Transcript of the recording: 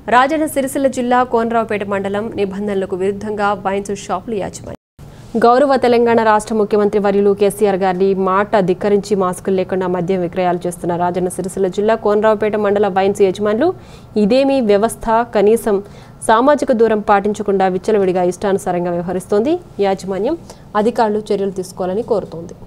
రాజన్న సిరిసిల్ల జిల్లా కోనరావుపేట మండలం నిబంధనలకు విరుద్ధంగా వైన్స్ షాపులు యాజమాన్యం. గౌరవ తెలంగాణ రాష్ట్ర ముఖ్యమంత్రి వర్యులు కేసీఆర్ గారి మాట ధిక్కరించి మాస్కులు లేకుండా మద్యం విక్రయాలు చేస్తున్న రాజన్న సిరిసిల్ల జిల్లా కోనరావుపేట మండల వైన్స్ యజమానులు ఇదేమీ వ్యవస్థ కనీసం సామాజిక దూరం పాటించకుండా విచ్చలవిడిగా ఇష్టానుసారంగా వ్యవహరిస్తోంది. యాజమాన్యం అధికారులు చర్యలు తీసుకోవాలని కోరుతోంది.